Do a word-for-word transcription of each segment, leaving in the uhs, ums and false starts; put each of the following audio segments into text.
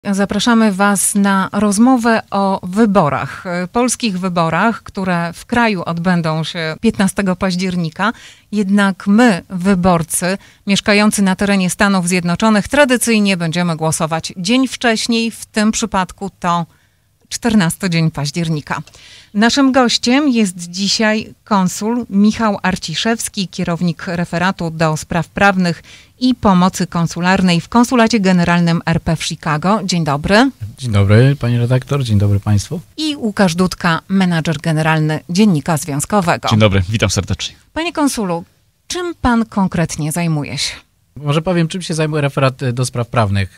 Zapraszamy Was na rozmowę o wyborach, polskich wyborach, które w kraju odbędą się piętnastego października. Jednak my, wyborcy mieszkający na terenie Stanów Zjednoczonych, tradycyjnie będziemy głosować dzień wcześniej, w tym przypadku to czternasty dzień października. Naszym gościem jest dzisiaj konsul Michał Arciszewski, kierownik referatu do spraw prawnych i pomocy konsularnej w Konsulacie Generalnym R P w Chicago. Dzień dobry. Dzień dobry, pani redaktor, dzień dobry państwu. I Łukasz Dudka, menadżer generalny Dziennika Związkowego. Dzień dobry, witam serdecznie. Panie konsulu, czym pan konkretnie zajmuje się? Może powiem, czym się zajmuje referat do spraw prawnych.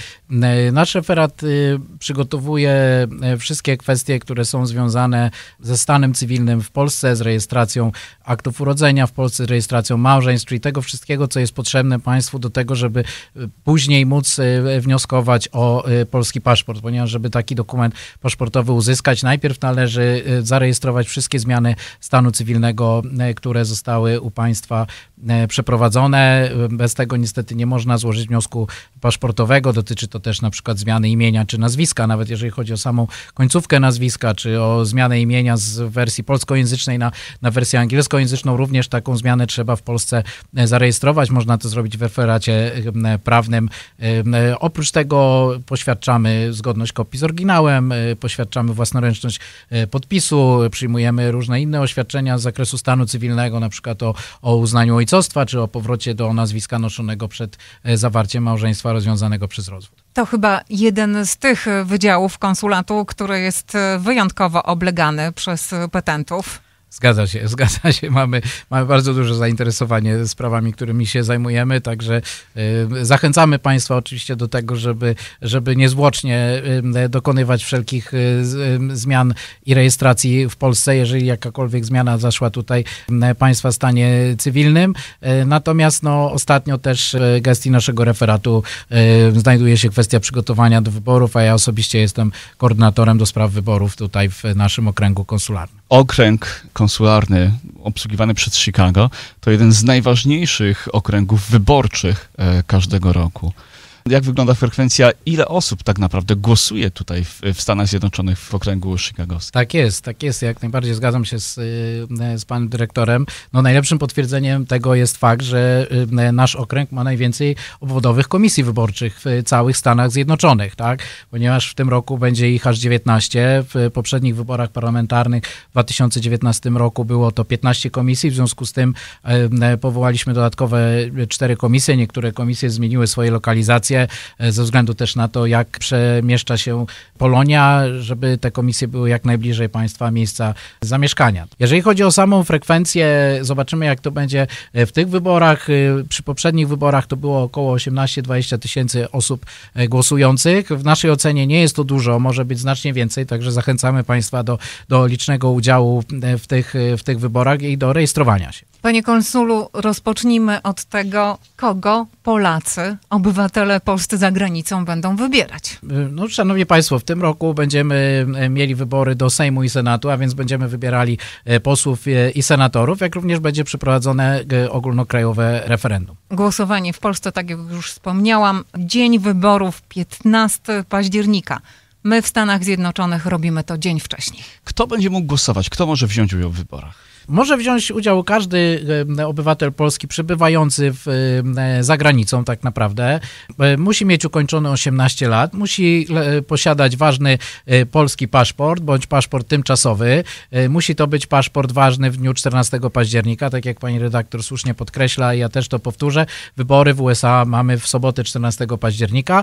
Nasz referat przygotowuje wszystkie kwestie, które są związane ze stanem cywilnym w Polsce, z rejestracją aktów urodzenia w Polsce, z rejestracją małżeństw, czyli tego wszystkiego, co jest potrzebne państwu do tego, żeby później móc wnioskować o polski paszport, ponieważ żeby taki dokument paszportowy uzyskać, najpierw należy zarejestrować wszystkie zmiany stanu cywilnego, które zostały u państwa przeprowadzone. Bez tego niestety nie można złożyć wniosku paszportowego. Dotyczy to też na przykład zmiany imienia czy nazwiska, nawet jeżeli chodzi o samą końcówkę nazwiska, czy o zmianę imienia z wersji polskojęzycznej na, na wersję angielskojęzyczną. Również taką zmianę trzeba w Polsce zarejestrować. Można to zrobić w referacie prawnym. Oprócz tego poświadczamy zgodność kopii z oryginałem, poświadczamy własnoręczność podpisu, przyjmujemy różne inne oświadczenia z zakresu stanu cywilnego, na przykład o, o uznaniu ojcostwa, czy o powrocie do nazwiska noszonego przed zawarciem małżeństwa rozwiązanego przez rozwód. To chyba jeden z tych wydziałów konsulatu, który jest wyjątkowo oblegany przez petentów. Zgadza się, zgadza się. Mamy, mamy bardzo duże zainteresowanie sprawami, którymi się zajmujemy, także y, zachęcamy państwa oczywiście do tego, żeby, żeby niezwłocznie y, dokonywać wszelkich y, y, zmian i rejestracji w Polsce, jeżeli jakakolwiek zmiana zaszła tutaj y, państwa w stanie cywilnym. Y, natomiast no, ostatnio też w gestii naszego referatu y, znajduje się kwestia przygotowania do wyborów, a ja osobiście jestem koordynatorem do spraw wyborów tutaj w naszym okręgu konsularnym. Okręg konsularny obsługiwany przez Chicago to jeden z najważniejszych okręgów wyborczych e, każdego roku. Jak wygląda frekwencja, ile osób tak naprawdę głosuje tutaj w, w Stanach Zjednoczonych w okręgu chicagowskim? Tak jest, tak jest. Jak najbardziej zgadzam się z, z panem dyrektorem. No, najlepszym potwierdzeniem tego jest fakt, że nasz okręg ma najwięcej obwodowych komisji wyborczych w całych Stanach Zjednoczonych, tak? Ponieważ w tym roku będzie ich aż dziewiętnaście. W poprzednich wyborach parlamentarnych w dwa tysiące dziewiętnastym roku było to piętnaście komisji. W związku z tym powołaliśmy dodatkowe cztery komisje. Niektóre komisje zmieniły swoje lokalizacje ze względu też na to, jak przemieszcza się Polonia, żeby te komisje były jak najbliżej państwa miejsca zamieszkania. Jeżeli chodzi o samą frekwencję, zobaczymy, jak to będzie w tych wyborach. Przy poprzednich wyborach to było około osiemnaście do dwudziestu tysięcy osób głosujących. W naszej ocenie nie jest to dużo, może być znacznie więcej, także zachęcamy państwa do, do licznego udziału w tych, w tych wyborach i do rejestrowania się. Panie konsulu, rozpocznijmy od tego, kogo Polacy, obywatele polscy za granicą będą wybierać. No, szanowni państwo, w tym roku będziemy mieli wybory do Sejmu i Senatu, a więc będziemy wybierali posłów i senatorów, jak również będzie przeprowadzone ogólnokrajowe referendum. Głosowanie w Polsce, tak jak już wspomniałam, dzień wyborów piętnastego października. My w Stanach Zjednoczonych robimy to dzień wcześniej. Kto będzie mógł głosować? Kto może wziąć udział w wyborach? Może wziąć udział każdy obywatel polski przebywający w, za granicą tak naprawdę. Musi mieć ukończone osiemnaście lat, musi posiadać ważny polski paszport bądź paszport tymczasowy. Musi to być paszport ważny w dniu czternastego października, tak jak pani redaktor słusznie podkreśla, ja też to powtórzę. Wybory w U S A mamy w sobotę czternastego października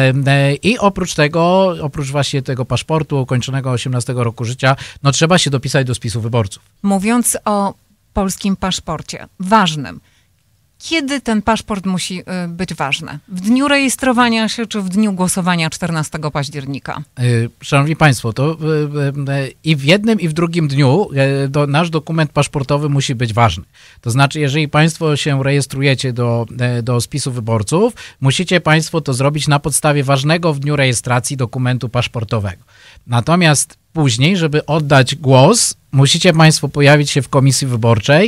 i oprócz tego, oprócz właśnie tego paszportu ukończonego osiemnastego roku życia, no trzeba się dopisać do spisu wyborców. Mówiąc o polskim paszporcie ważnym, kiedy ten paszport musi być ważny? W dniu rejestrowania się, czy w dniu głosowania czternastego października? Szanowni państwo, to i w jednym, i w drugim dniu do, nasz dokument paszportowy musi być ważny. To znaczy, jeżeli państwo się rejestrujecie do, do spisu wyborców, musicie państwo to zrobić na podstawie ważnego w dniu rejestracji dokumentu paszportowego. Natomiast później, żeby oddać głos, musicie państwo pojawić się w komisji wyborczej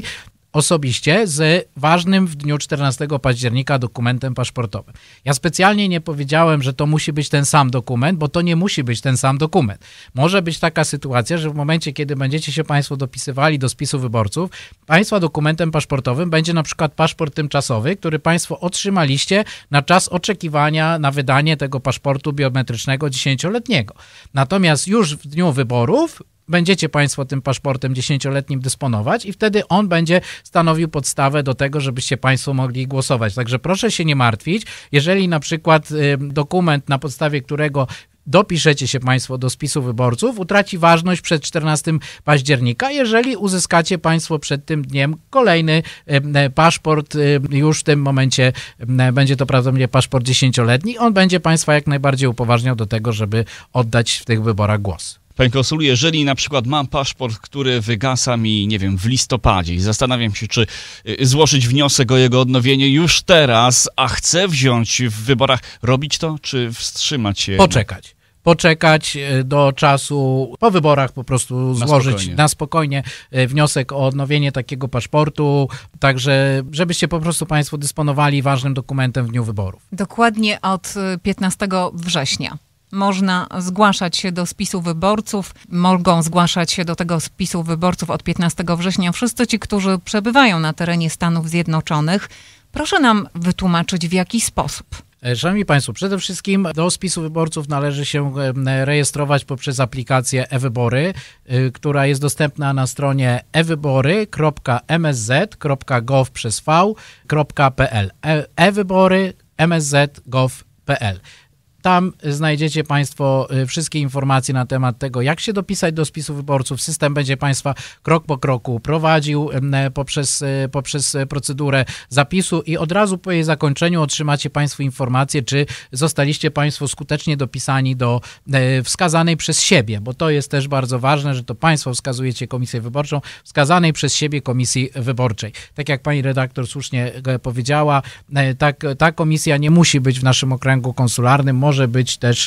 osobiście z ważnym w dniu czternastego października dokumentem paszportowym. Ja specjalnie nie powiedziałem, że to musi być ten sam dokument, bo to nie musi być ten sam dokument. Może być taka sytuacja, że w momencie, kiedy będziecie się Państwo dopisywali do spisu wyborców, Państwa dokumentem paszportowym będzie na przykład paszport tymczasowy, który Państwo otrzymaliście na czas oczekiwania na wydanie tego paszportu biometrycznego dziesięcioletniego. Natomiast już w dniu wyborów będziecie Państwo tym paszportem dziesięcioletnim dysponować i wtedy on będzie stanowił podstawę do tego, żebyście Państwo mogli głosować. Także proszę się nie martwić, jeżeli na przykład y, dokument, na podstawie którego dopiszecie się Państwo do spisu wyborców, utraci ważność przed czternastego października, jeżeli uzyskacie Państwo przed tym dniem kolejny y, paszport, y, już w tym momencie y, będzie to prawdopodobnie paszport dziesięcioletni, on będzie Państwa jak najbardziej upoważniał do tego, żeby oddać w tych wyborach głos. Panie konsulu, jeżeli na przykład mam paszport, który wygasa mi, nie wiem, w listopadzie i zastanawiam się, czy złożyć wniosek o jego odnowienie już teraz, a chcę wziąć w wyborach, robić to, czy wstrzymać się? Poczekać. Poczekać do czasu, po wyborach po prostu na złożyć spokojnie. na spokojnie wniosek o odnowienie takiego paszportu, także żebyście po prostu Państwo dysponowali ważnym dokumentem w dniu wyborów. Dokładnie od piętnastego września. Można zgłaszać się do spisu wyborców, mogą zgłaszać się do tego spisu wyborców od piętnastego września wszyscy ci, którzy przebywają na terenie Stanów Zjednoczonych. Proszę nam wytłumaczyć, w jaki sposób. Szanowni Państwo, przede wszystkim do spisu wyborców należy się rejestrować poprzez aplikację e-wybory, która jest dostępna na stronie e wybory kropka m s z kropka gov przez v kropka p l. e-wybory m s z kropka gov kropka p l. Tam znajdziecie Państwo wszystkie informacje na temat tego, jak się dopisać do spisu wyborców. System będzie Państwa krok po kroku prowadził poprzez, poprzez procedurę zapisu i od razu po jej zakończeniu otrzymacie Państwo informację, czy zostaliście Państwo skutecznie dopisani do wskazanej przez siebie, bo to jest też bardzo ważne, że to Państwo wskazujecie komisję wyborczą, wskazanej przez siebie komisji wyborczej. Tak jak Pani redaktor słusznie powiedziała, tak, ta komisja nie musi być w naszym okręgu konsularnym, może być też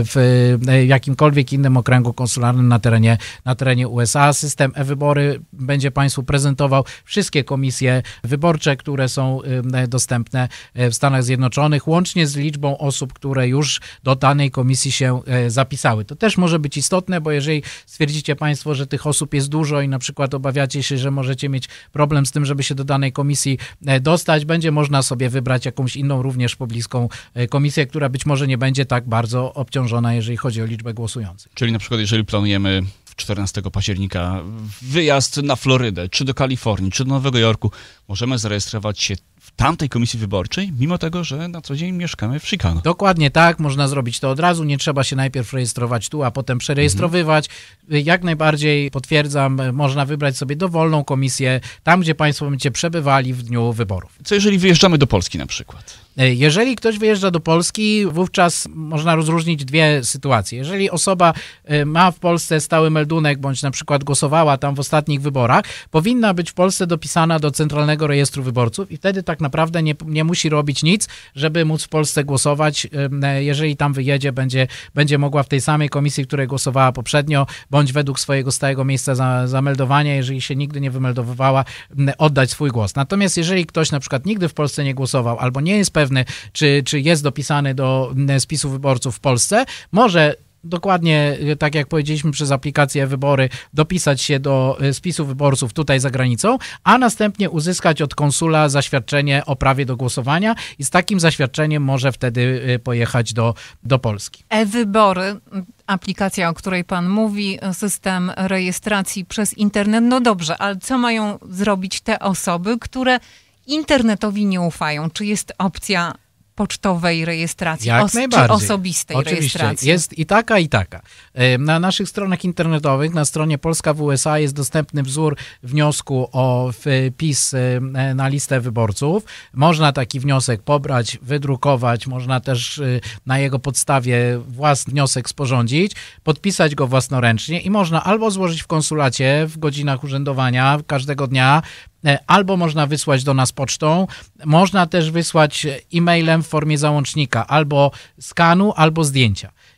w jakimkolwiek innym okręgu konsularnym na terenie, na terenie U S A. System e-wybory będzie Państwu prezentował wszystkie komisje wyborcze, które są dostępne w Stanach Zjednoczonych, łącznie z liczbą osób, które już do danej komisji się zapisały. To też może być istotne, bo jeżeli stwierdzicie Państwo, że tych osób jest dużo i na przykład obawiacie się, że możecie mieć problem z tym, żeby się do danej komisji dostać, będzie można sobie wybrać jakąś inną, również pobliską komisję, która być może nie będzie będzie tak bardzo obciążona, jeżeli chodzi o liczbę głosujących. Czyli na przykład, jeżeli planujemy czternastego października wyjazd na Florydę, czy do Kalifornii, czy do Nowego Jorku, możemy zarejestrować się w tamtej komisji wyborczej, mimo tego, że na co dzień mieszkamy w Chicago. Dokładnie tak, można zrobić to od razu, nie trzeba się najpierw rejestrować tu, a potem przerejestrowywać. Mhm. Jak najbardziej potwierdzam, można wybrać sobie dowolną komisję, tam gdzie Państwo będziecie przebywali w dniu wyborów. Co jeżeli wyjeżdżamy do Polski na przykład? Jeżeli ktoś wyjeżdża do Polski, wówczas można rozróżnić dwie sytuacje. Jeżeli osoba ma w Polsce stały meldunek, bądź na przykład głosowała tam w ostatnich wyborach, powinna być w Polsce dopisana do Centralnego Rejestru Wyborców i wtedy tak naprawdę nie, nie musi robić nic, żeby móc w Polsce głosować. Jeżeli tam wyjedzie, będzie, będzie mogła w tej samej komisji, w której głosowała poprzednio, bądź według swojego stałego miejsca za, zameldowania, jeżeli się nigdy nie wymeldowywała, oddać swój głos. Natomiast jeżeli ktoś na przykład nigdy w Polsce nie głosował albo nie jest pewny, Czy, czy jest dopisany do spisu wyborców w Polsce, może dokładnie, tak jak powiedzieliśmy, przez aplikację wybory dopisać się do spisu wyborców tutaj za granicą, a następnie uzyskać od konsula zaświadczenie o prawie do głosowania i z takim zaświadczeniem może wtedy pojechać do, do Polski. E-wybory, aplikacja, o której Pan mówi, system rejestracji przez internet, no dobrze, ale co mają zrobić te osoby, które internetowi nie ufają? Czy jest opcja pocztowej rejestracji, Jak os- najbardziej. czy osobistej Oczywiście. rejestracji? Jest i taka, i taka. Na naszych stronach internetowych, na stronie Polska w U S A jest dostępny wzór wniosku o wpis na listę wyborców. Można taki wniosek pobrać, wydrukować, można też na jego podstawie własny wniosek sporządzić, podpisać go własnoręcznie i można albo złożyć w konsulacie w godzinach urzędowania każdego dnia, albo można wysłać do nas pocztą, można też wysłać e-mailem w formie załącznika, albo skanu, albo zdjęcia.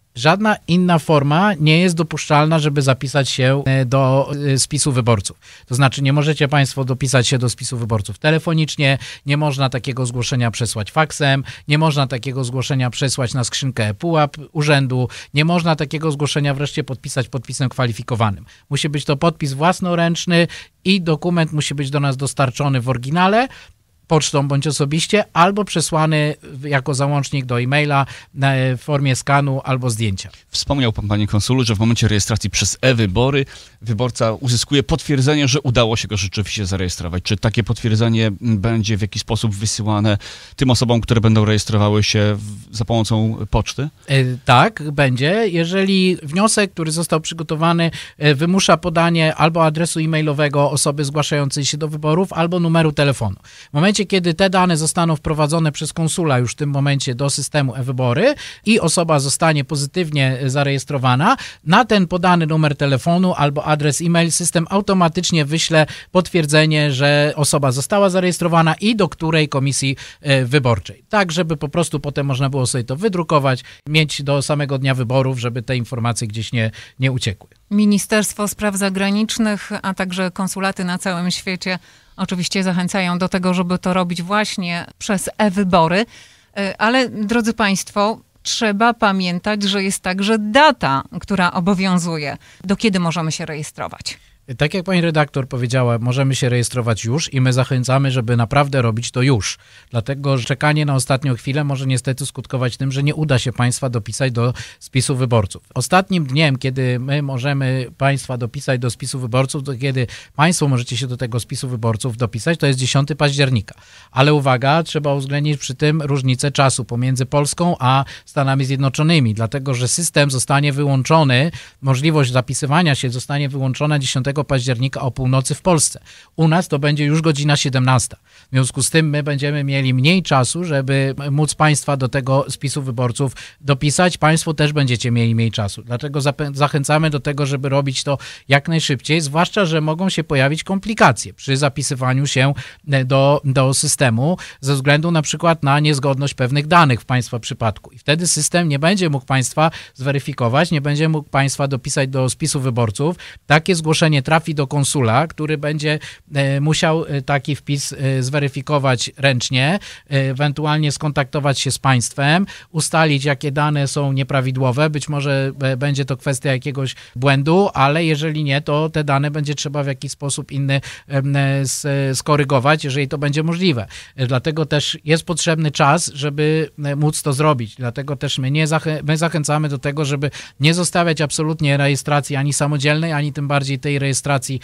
Żadna inna forma nie jest dopuszczalna, żeby zapisać się do spisu wyborców. To znaczy nie możecie Państwo dopisać się do spisu wyborców telefonicznie, nie można takiego zgłoszenia przesłać faksem, nie można takiego zgłoszenia przesłać na skrzynkę ePUAP urzędu, nie można takiego zgłoszenia wreszcie podpisać podpisem kwalifikowanym. Musi być to podpis własnoręczny i dokument musi być do nas dostarczony w oryginale, pocztą bądź osobiście, albo przesłany jako załącznik do e-maila w formie skanu albo zdjęcia. Wspomniał pan, panie konsulu, że w momencie rejestracji przez e-wybory wyborca uzyskuje potwierdzenie, że udało się go rzeczywiście zarejestrować. Czy takie potwierdzenie będzie w jakiś sposób wysyłane tym osobom, które będą rejestrowały się w, za pomocą poczty? Tak, będzie. Jeżeli wniosek, który został przygotowany, wymusza podanie albo adresu e-mailowego osoby zgłaszającej się do wyborów, albo numeru telefonu. W momencie, kiedy te dane zostaną wprowadzone przez konsula już w tym momencie do systemu e-wybory i osoba zostanie pozytywnie zarejestrowana, na ten podany numer telefonu albo adres e-mail system automatycznie wyśle potwierdzenie, że osoba została zarejestrowana i do której komisji wyborczej. Tak, żeby po prostu potem można było sobie to wydrukować, mieć do samego dnia wyborów, żeby te informacje gdzieś nie, nie uciekły. Ministerstwo Spraw Zagranicznych, a także konsulaty na całym świecie oczywiście zachęcają do tego, żeby to robić właśnie przez e-wybory. Ale drodzy Państwo, trzeba pamiętać, że jest także data, która obowiązuje. Do kiedy możemy się rejestrować? Tak jak pani redaktor powiedziała, możemy się rejestrować już i my zachęcamy, żeby naprawdę robić to już. Dlatego, że czekanie na ostatnią chwilę może niestety skutkować tym, że nie uda się Państwa dopisać do spisu wyborców. Ostatnim dniem, kiedy my możemy Państwa dopisać do spisu wyborców, to kiedy Państwo możecie się do tego spisu wyborców dopisać, to jest dziesiątego października. Ale uwaga, trzeba uwzględnić przy tym różnicę czasu pomiędzy Polską a Stanami Zjednoczonymi, dlatego, że system zostanie wyłączony, możliwość zapisywania się zostanie wyłączona dziesiątego października o północy w Polsce. U nas to będzie już godzina siedemnasta. W związku z tym my będziemy mieli mniej czasu, żeby móc Państwa do tego spisu wyborców dopisać. Państwo też będziecie mieli mniej czasu. Dlatego zachęcamy do tego, żeby robić to jak najszybciej, zwłaszcza, że mogą się pojawić komplikacje przy zapisywaniu się do, do systemu ze względu na przykład na niezgodność pewnych danych w Państwa przypadku. I wtedy system nie będzie mógł Państwa zweryfikować, nie będzie mógł Państwa dopisać do spisu wyborców. Takie zgłoszenie trafi do konsula, który będzie e, musiał taki wpis e, zweryfikować ręcznie, e, ewentualnie skontaktować się z państwem, ustalić, jakie dane są nieprawidłowe. Być może e, będzie to kwestia jakiegoś błędu, ale jeżeli nie, to te dane będzie trzeba w jakiś sposób inny e, s, skorygować, jeżeli to będzie możliwe. E, dlatego też jest potrzebny czas, żeby e, móc to zrobić. Dlatego też my, nie zachę- my zachęcamy do tego, żeby nie zostawiać absolutnie rejestracji ani samodzielnej, ani tym bardziej tej rejestracji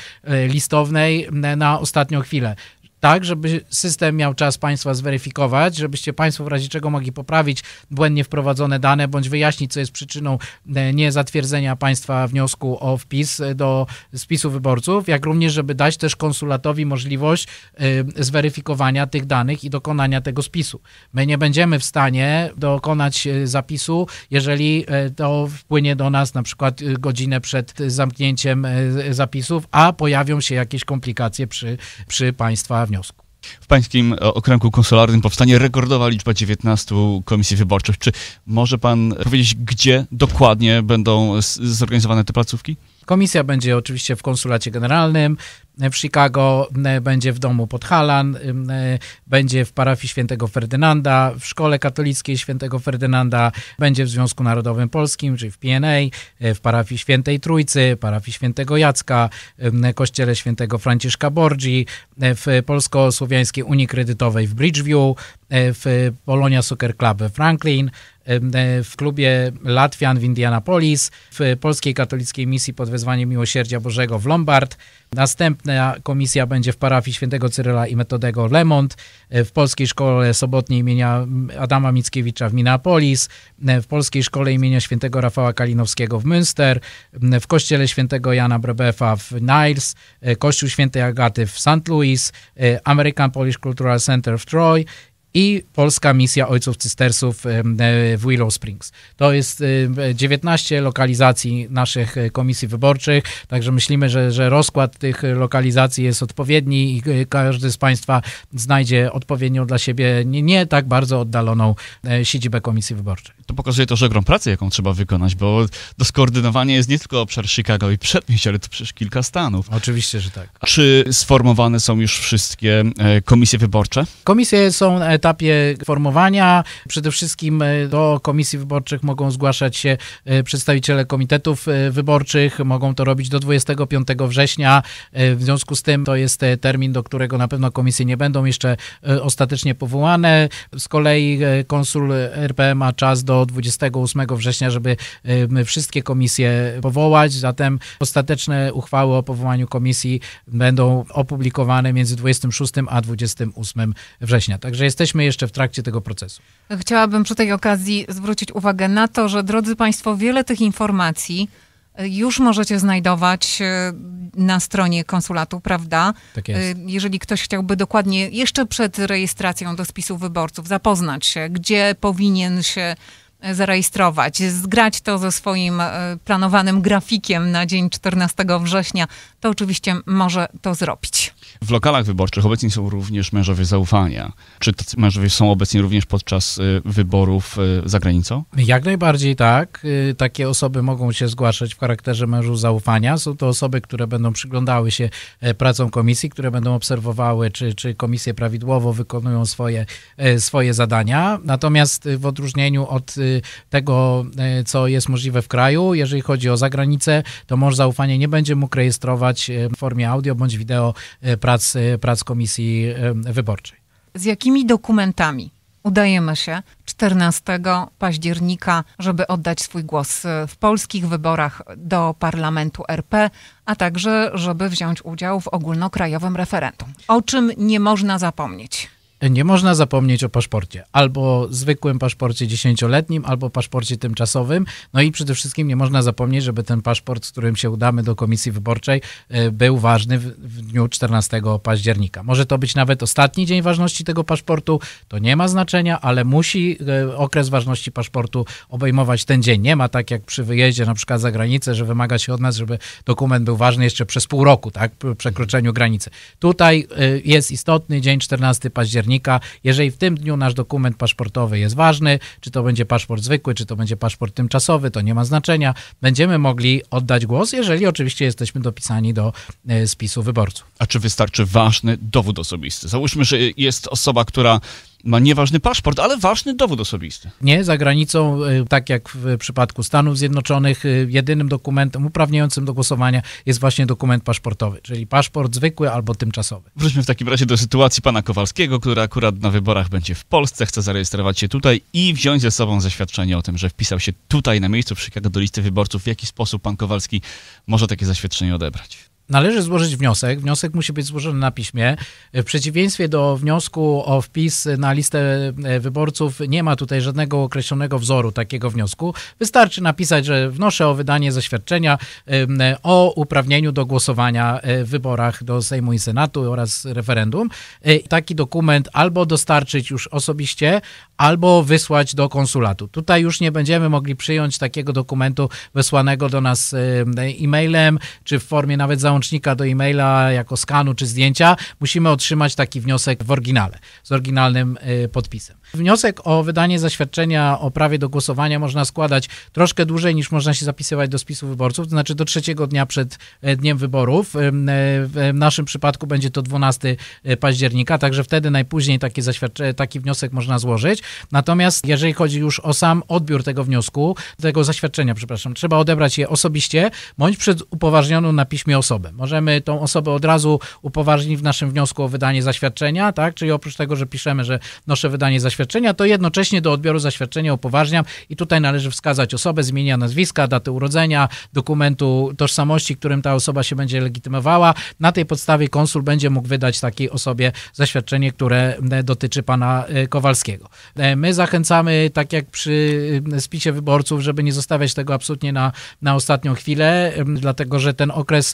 listownej na ostatnią chwilę. Tak, żeby system miał czas Państwa zweryfikować, żebyście Państwo w razie czego mogli poprawić błędnie wprowadzone dane, bądź wyjaśnić, co jest przyczyną niezatwierdzenia Państwa wniosku o wpis do spisu wyborców, jak również, żeby dać też konsulatowi możliwość zweryfikowania tych danych i dokonania tego spisu. My nie będziemy w stanie dokonać zapisu, jeżeli to wpłynie do nas na przykład godzinę przed zamknięciem zapisów, a pojawią się jakieś komplikacje przy, przy Państwa wniosku. W pańskim okręgu konsularnym powstanie rekordowa liczba dziewiętnastu komisji wyborczych. Czy może pan powiedzieć, gdzie dokładnie będą zorganizowane te placówki? Komisja będzie oczywiście w konsulacie generalnym w Chicago, będzie w domu Podhalan, będzie w parafii Świętego Ferdynanda, w szkole katolickiej Świętego Ferdynanda, będzie w Związku Narodowym Polskim, czyli w P N A, w parafii Świętej Trójcy, parafii Świętego Jacka, w kościele Świętego Franciszka Borgi, w Polsko-Słowiańskiej Unii Kredytowej w Bridgeview, w Polonia Soccer Club we Franklin, w klubie Latwian w Indianapolis, w Polskiej Katolickiej Misji pod wezwaniem Miłosierdzia Bożego w Lombard. Następna komisja będzie w parafii Świętego Cyryla i Metodego Lemont, w Polskiej Szkole Sobotniej imienia Adama Mickiewicza w Minneapolis, w Polskiej Szkole imienia Świętego Rafała Kalinowskiego w Münster, w Kościele Świętego Jana Brebefa w Niles, Kościół Świętej Agaty w Saint Louis, American Polish Cultural Center w Troy i polska misja Ojców Cystersów w Willow Springs. To jest dziewiętnaście lokalizacji naszych komisji wyborczych, także myślimy, że, że rozkład tych lokalizacji jest odpowiedni i każdy z Państwa znajdzie odpowiednią dla siebie nie, nie tak bardzo oddaloną siedzibę komisji wyborczej. To pokazuje to, że ogrom pracy, jaką trzeba wykonać, bo do skoordynowania jest nie tylko obszar Chicago i przedmieść, ale to przecież kilka stanów. Oczywiście, że tak. Czy sformowane są już wszystkie komisje wyborcze? Komisje są na etapie formowania. Przede wszystkim do komisji wyborczych mogą zgłaszać się przedstawiciele komitetów wyborczych. Mogą to robić do dwudziestego piątego września. W związku z tym to jest termin, do którego na pewno komisje nie będą jeszcze ostatecznie powołane. Z kolei konsul R P ma czas do dwudziestego ósmego września, żeby wszystkie komisje powołać. Zatem ostateczne uchwały o powołaniu komisji będą opublikowane między dwudziestym szóstym a dwudziestym ósmym września. Także jesteśmy jeszcze w trakcie tego procesu. Chciałabym przy tej okazji zwrócić uwagę na to, że drodzy Państwo, wiele tych informacji już możecie znajdować na stronie konsulatu, prawda? Tak jest. Jeżeli ktoś chciałby dokładnie jeszcze przed rejestracją do spisu wyborców zapoznać się, gdzie powinien się zarejestrować, zgrać to ze swoim planowanym grafikiem na dzień czternastego września, to oczywiście może to zrobić. W lokalach wyborczych obecni są również mężowie zaufania. Czy tacy mężowie są obecni również podczas wyborów za granicą? Jak najbardziej tak. Takie osoby mogą się zgłaszać w charakterze mężów zaufania. Są to osoby, które będą przyglądały się pracom komisji, które będą obserwowały, czy, czy komisje prawidłowo wykonują swoje, swoje zadania. Natomiast w odróżnieniu od tego, co jest możliwe w kraju, jeżeli chodzi o zagranicę, to mąż zaufania nie będzie mógł rejestrować w formie audio bądź wideo prac, prac komisji wyborczej. Z jakimi dokumentami udajemy się czternastego października, żeby oddać swój głos w polskich wyborach do Parlamentu R P, a także żeby wziąć udział w ogólnokrajowym referendum? O czym nie można zapomnieć? Nie można zapomnieć o paszporcie. Albo zwykłym paszporcie dziesięcioletnim, albo paszporcie tymczasowym. No i przede wszystkim nie można zapomnieć, żeby ten paszport, z którym się udamy do komisji wyborczej, był ważny w, w dniu czternastego października. Może to być nawet ostatni dzień ważności tego paszportu, to nie ma znaczenia, ale musi okres ważności paszportu obejmować ten dzień. Nie ma tak jak przy wyjeździe na przykład za granicę, że wymaga się od nas, żeby dokument był ważny jeszcze przez pół roku, tak, po przekroczeniu granicy. Tutaj jest istotny dzień czternastego października. Jeżeli w tym dniu nasz dokument paszportowy jest ważny, czy to będzie paszport zwykły, czy to będzie paszport tymczasowy, to nie ma znaczenia. Będziemy mogli oddać głos, jeżeli oczywiście jesteśmy dopisani do spisu wyborców. A czy wystarczy ważny dowód osobisty? Załóżmy, że jest osoba, która ma nieważny paszport, ale ważny dowód osobisty. Nie, za granicą, tak jak w przypadku Stanów Zjednoczonych, jedynym dokumentem uprawniającym do głosowania jest właśnie dokument paszportowy, czyli paszport zwykły albo tymczasowy. Wróćmy w takim razie do sytuacji pana Kowalskiego, który akurat na wyborach będzie w Polsce, chce zarejestrować się tutaj i wziąć ze sobą zaświadczenie o tym, że wpisał się tutaj na miejscu w Chicago do listy wyborców. W jaki sposób pan Kowalski może takie zaświadczenie odebrać? Należy złożyć wniosek. Wniosek musi być złożony na piśmie. W przeciwieństwie do wniosku o wpis na listę wyborców nie ma tutaj żadnego określonego wzoru takiego wniosku. Wystarczy napisać, że wnoszę o wydanie zaświadczenia o uprawnieniu do głosowania w wyborach do Sejmu i Senatu oraz referendum. Taki dokument albo dostarczyć już osobiście, albo wysłać do konsulatu. Tutaj już nie będziemy mogli przyjąć takiego dokumentu wysłanego do nas e-mailem, czy w formie nawet załącznika do e-maila jako skanu czy zdjęcia. Musimy otrzymać taki wniosek w oryginale, z oryginalnym y, podpisem. Wniosek o wydanie zaświadczenia o prawie do głosowania można składać troszkę dłużej niż można się zapisywać do spisu wyborców, to znaczy do trzeciego dnia przed dniem wyborów. W naszym przypadku będzie to dwunastego października, także wtedy najpóźniej takie zaświadczenie, taki wniosek można złożyć. Natomiast jeżeli chodzi już o sam odbiór tego wniosku, tego zaświadczenia, przepraszam, trzeba odebrać je osobiście bądź przed upoważnioną na piśmie osobę. Możemy tą osobę od razu upoważnić w naszym wniosku o wydanie zaświadczenia, tak? Czyli oprócz tego, że piszemy, że noszę wydanie zaświadczenia, to jednocześnie do odbioru zaświadczenia upoważniam i tutaj należy wskazać osobę z imienia, nazwiska, datę urodzenia, dokumentu tożsamości, którym ta osoba się będzie legitymowała. Na tej podstawie konsul będzie mógł wydać takiej osobie zaświadczenie, które dotyczy pana Kowalskiego. My zachęcamy, tak jak przy spisie wyborców, żeby nie zostawiać tego absolutnie na, na ostatnią chwilę, dlatego że ten okres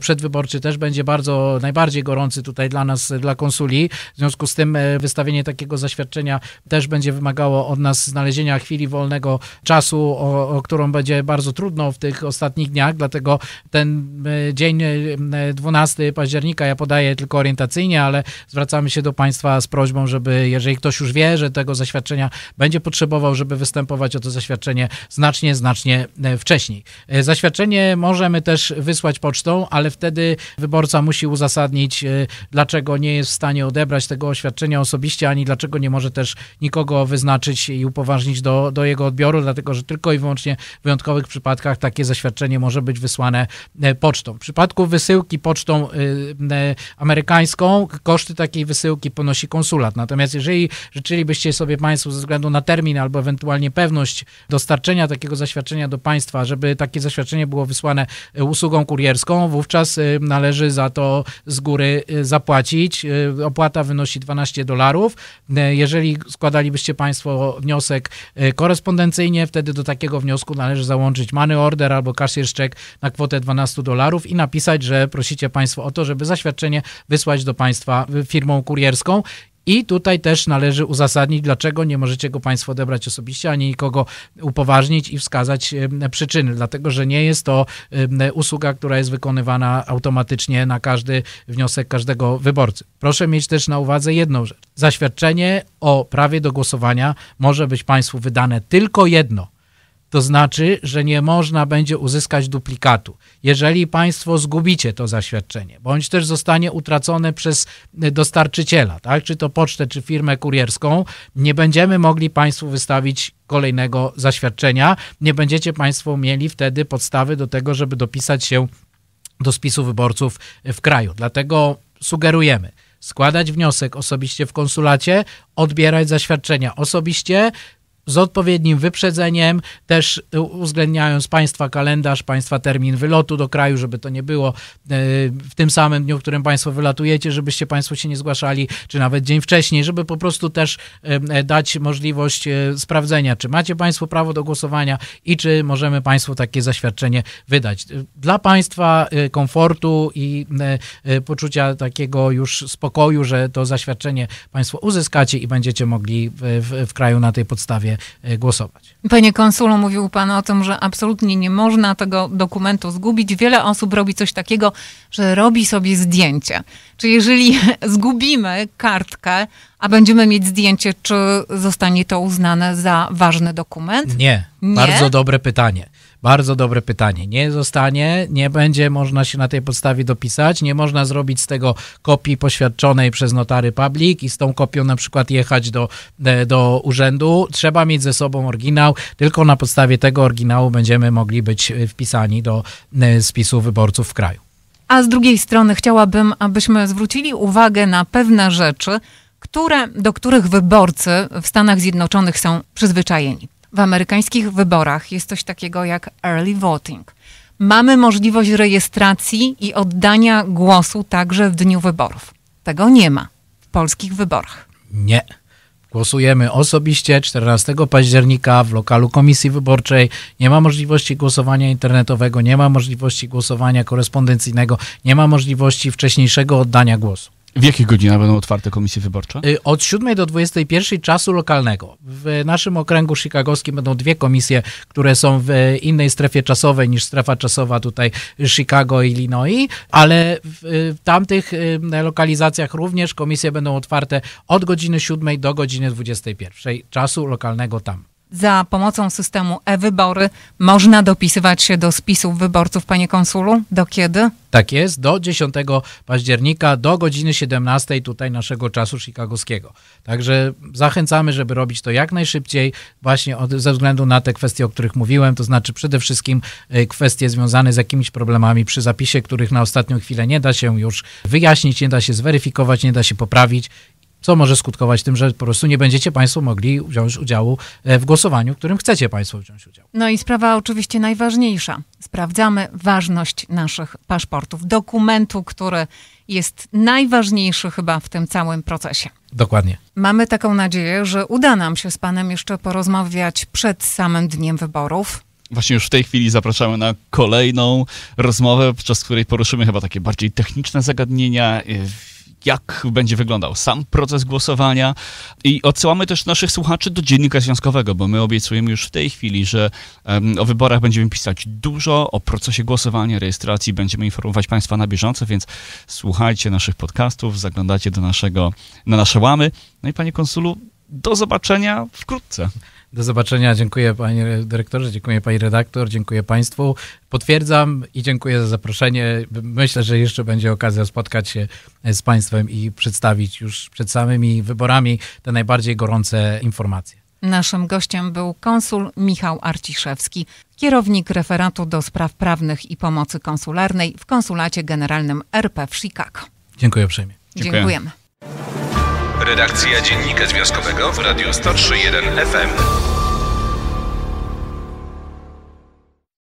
przedwyborczy też będzie bardzo, najbardziej gorący tutaj dla nas, dla konsuli. W związku z tym wystawienie takiego zaświadczenia też będzie wymagało od nas znalezienia chwili wolnego czasu, o, o którą będzie bardzo trudno w tych ostatnich dniach, dlatego ten dzień dwunastego października ja podaję tylko orientacyjnie, ale zwracamy się do Państwa z prośbą, żeby jeżeli ktoś już wie, że tego zaświadczenia będzie potrzebował, żeby występować o to zaświadczenie znacznie, znacznie wcześniej. Zaświadczenie możemy też wysłać pocztą, ale wtedy wyborca musi uzasadnić, dlaczego nie jest w stanie odebrać tego oświadczenia osobiście, ani dlaczego nie może też nikogo wyznaczyć i upoważnić do, do jego odbioru, dlatego że tylko i wyłącznie w wyjątkowych przypadkach takie zaświadczenie może być wysłane pocztą. W przypadku wysyłki pocztą amerykańską koszty takiej wysyłki ponosi konsulat. Natomiast jeżeli życzylibyście sobie Państwo ze względu na termin albo ewentualnie pewność dostarczenia takiego zaświadczenia do Państwa, żeby takie zaświadczenie było wysłane usługą kurierską, wówczas należy za to z góry zapłacić. Opłata wynosi dwanaście dolarów. Jeżeli składalibyście Państwo wniosek korespondencyjnie, wtedy do takiego wniosku należy załączyć money order albo cashier's check na kwotę dwanaście dolarów i napisać, że prosicie Państwo o to, żeby zaświadczenie wysłać do Państwa firmą kurierską. I tutaj też należy uzasadnić, dlaczego nie możecie go Państwo odebrać osobiście, ani nikogo upoważnić i wskazać przyczyny, dlatego że nie jest to usługa, która jest wykonywana automatycznie na każdy wniosek każdego wyborcy. Proszę mieć też na uwadze jedną rzecz. Zaświadczenie o prawie do głosowania może być Państwu wydane tylko jedno. To znaczy, że nie można będzie uzyskać duplikatu. Jeżeli Państwo zgubicie to zaświadczenie, bądź też zostanie utracone przez dostarczyciela, tak, czy to pocztę, czy firmę kurierską, nie będziemy mogli Państwu wystawić kolejnego zaświadczenia. Nie będziecie Państwo mieli wtedy podstawy do tego, żeby dopisać się do spisu wyborców w kraju. Dlatego sugerujemy składać wniosek osobiście w konsulacie, odbierać zaświadczenia osobiście, z odpowiednim wyprzedzeniem, też uwzględniając Państwa kalendarz, Państwa termin wylotu do kraju, żeby to nie było w tym samym dniu, w którym Państwo wylatujecie, żebyście Państwo się nie zgłaszali, czy nawet dzień wcześniej, żeby po prostu też dać możliwość sprawdzenia, czy macie Państwo prawo do głosowania i czy możemy Państwu takie zaświadczenie wydać. Dla Państwa komfortu i poczucia takiego już spokoju, że to zaświadczenie Państwo uzyskacie i będziecie mogli w, w, w kraju na tej podstawie głosować. Panie konsulu, mówił Pan o tym, że absolutnie nie można tego dokumentu zgubić. Wiele osób robi coś takiego, że robi sobie zdjęcie. Czy jeżeli zgubimy kartkę, a będziemy mieć zdjęcie, czy zostanie to uznane za ważny dokument? Nie. nie? Bardzo dobre pytanie. Bardzo dobre pytanie. Nie zostanie, nie będzie można się na tej podstawie dopisać, nie można zrobić z tego kopii poświadczonej przez notary public i z tą kopią na przykład jechać do, do urzędu. Trzeba mieć ze sobą oryginał, tylko na podstawie tego oryginału będziemy mogli być wpisani do spisu wyborców w kraju. A z drugiej strony chciałabym, abyśmy zwrócili uwagę na pewne rzeczy, które, do których wyborcy w Stanach Zjednoczonych są przyzwyczajeni. W amerykańskich wyborach jest coś takiego jak early voting. Mamy możliwość rejestracji i oddania głosu także w dniu wyborów. Tego nie ma w polskich wyborach. Nie. Głosujemy osobiście czternastego października w lokalu komisji wyborczej. Nie ma możliwości głosowania internetowego, nie ma możliwości głosowania korespondencyjnego, nie ma możliwości wcześniejszego oddania głosu. W jakich godzinach będą otwarte komisje wyborcze? Od siódmej do dwudziestej pierwszej czasu lokalnego. W naszym okręgu chicagowskim będą dwie komisje, które są w innej strefie czasowej niż strefa czasowa tutaj Chicago i Illinois, ale w tamtych lokalizacjach również komisje będą otwarte od godziny siódmej do godziny dwudziestej pierwszej czasu lokalnego tam. Za pomocą systemu e-wybory można dopisywać się do spisów wyborców, panie konsulu? Do kiedy? Tak jest, do dziesiątego października, do godziny siedemnastej tutaj naszego czasu chicagowskiego. Także zachęcamy, żeby robić to jak najszybciej, właśnie od, ze względu na te kwestie, o których mówiłem, to znaczy przede wszystkim kwestie związane z jakimiś problemami przy zapisie, których na ostatnią chwilę nie da się już wyjaśnić, nie da się zweryfikować, nie da się poprawić, co może skutkować tym, że po prostu nie będziecie Państwo mogli wziąć udziału w głosowaniu, w którym chcecie Państwo wziąć udział. No i sprawa oczywiście najważniejsza. Sprawdzamy ważność naszych paszportów, dokumentu, który jest najważniejszy chyba w tym całym procesie. Dokładnie. Mamy taką nadzieję, że uda nam się z Panem jeszcze porozmawiać przed samym dniem wyborów. Właśnie już w tej chwili zapraszamy na kolejną rozmowę, podczas której poruszymy chyba takie bardziej techniczne zagadnienia, jak będzie wyglądał sam proces głosowania i odsyłamy też naszych słuchaczy do Dziennika Związkowego, bo my obiecujemy już w tej chwili, że um, o wyborach będziemy pisać dużo, o procesie głosowania, rejestracji, będziemy informować Państwa na bieżąco, więc słuchajcie naszych podcastów, zaglądacie do naszego, na nasze łamy. No i panie konsulu, do zobaczenia wkrótce. Do zobaczenia. Dziękuję panie dyrektorze, dziękuję pani redaktor, dziękuję państwu. Potwierdzam i dziękuję za zaproszenie. Myślę, że jeszcze będzie okazja spotkać się z państwem i przedstawić już przed samymi wyborami te najbardziej gorące informacje. Naszym gościem był konsul Michał Arciszewski, kierownik referatu do spraw prawnych i pomocy konsularnej w Konsulacie Generalnym R P w Chicago. Dziękuję uprzejmie. Dziękuję. Dziękujemy. Redakcja Dziennika Związkowego w Radiu sto trzy jeden F M.